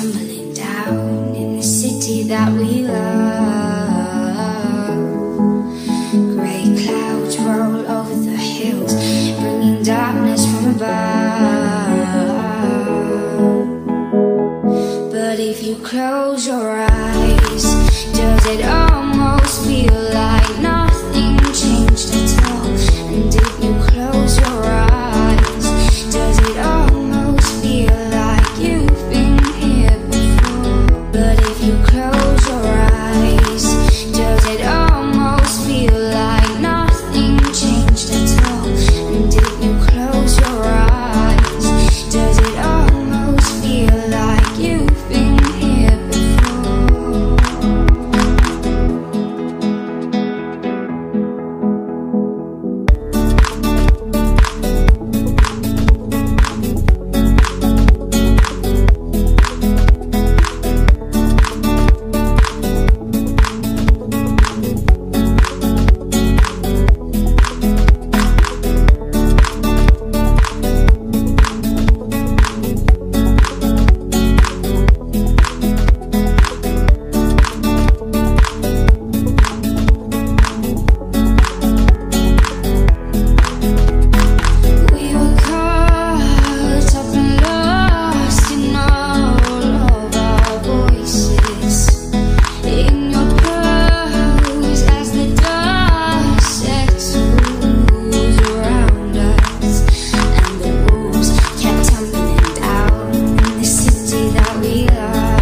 tumbling down in the city that we love. Grey clouds roll over the hills, bringing darkness from above. But if you close your eyes, does it almost feel like nothing changed at all? And if you close your eyes, does it almost feel like you've been here before? But if you close your eyes, does it almost feel like nothing changed at all? And if you close your eyes, does it almost feel like you've been here before? That we love.